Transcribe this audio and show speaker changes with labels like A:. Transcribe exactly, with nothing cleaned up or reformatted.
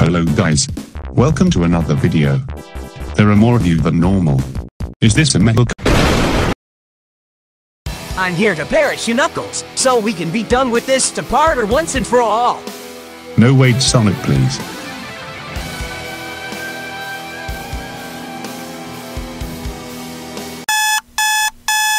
A: Hello guys. Welcome to another video. There are more of you than normal. Is this a metal?
B: I'm here to perish you Knuckles, so we can be done with this to part or once and for all.
A: No wait Sonic please.